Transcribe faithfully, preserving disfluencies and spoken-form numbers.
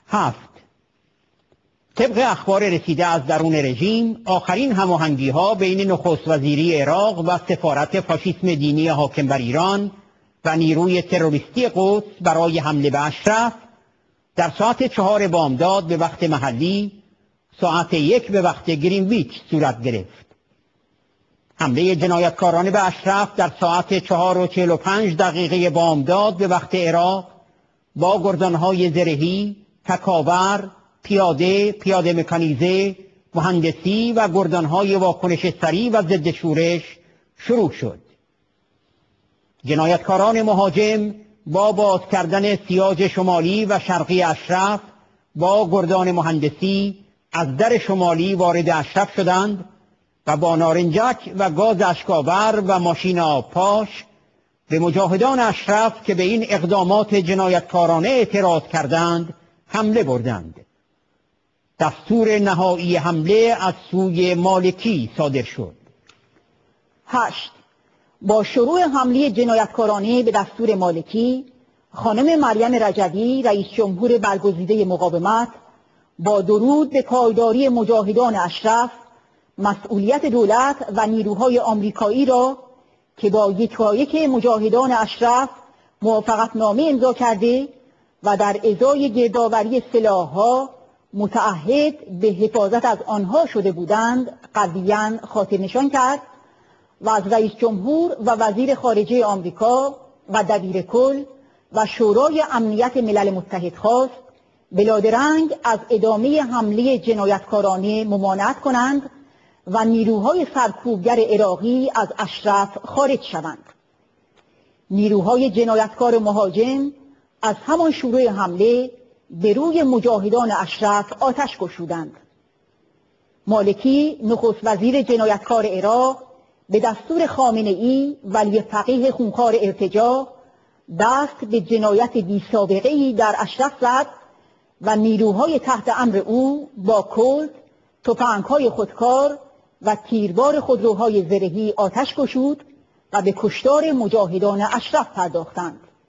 هفت. طبق اخبار رسیده از درون رژیم، آخرین هماهنگی‌ها بین نخست وزیری عراق و سفارت فاشیسم دینی حاکم بر ایران و نیروی تروریستی قدس برای حمله به اشرف در ساعت چهار بامداد به وقت محلی، ساعت یک به وقت گرینویچ صورت گرفت. حمله جنایتکارانه به اشرف در ساعت چهار و چهل و پنج دقیقه بامداد به وقت عراق با گردانهای زرهی، تکاور، پیاده، پیاده مکانیزه، مهندسی و گردانهای واکنش سریع و ضد شورش شروع شد. جنایتکاران مهاجم با باز کردن سیاج شمالی و شرقی اشرف با گردان مهندسی از در شمالی وارد اشرف شدند و با نارنجک و گاز اشک‌آور و ماشین آبپاش به مجاهدان اشرف که به این اقدامات جنایتکارانه اعتراض کردند حمله بردند. دستور نهایی حمله از سوی مالکی صادر شد. هشت. با شروع حمله جنایتکارانه به دستور مالکی، خانم مریم رجوی رئیس جمهور برگزیده مقاومت با درود به پایداری مجاهدان اشرف، مسئولیت دولت و نیروهای آمریکایی را که با یکایک مجاهدان اشرف موافقتنامه امضا کرده و در ازای گردآوری سلاح‌ها متعهد به حفاظت از آنها شده بودند قویاً خاطر نشان کرد و از رئیس جمهور و وزیر خارجه آمریکا و دبیر کل و شورای امنیت ملل متحد خواست بلادرنگ از ادامه حمله جنایتکارانه ممانعت کنند و نیروهای سرکوبگر عراقی از اشرف خارج شوند. نیروهای جنایتکار مهاجم از همان شروع حمله به روی مجاهدان اشرف آتش گشودند. مالکی نخست وزیر جنایتکار عراق به دستور خامنه‌ای ولی فقیه خونخوار ارتجاع دست به جنایت بی سابقه‌ای در اشرف زد و نیروهای تحت امر او با کلت، تفنگ‌های خودکار و تیربار خودروهای زرهی آتش گشود و به کشتار مجاهدان اشرف پرداختند.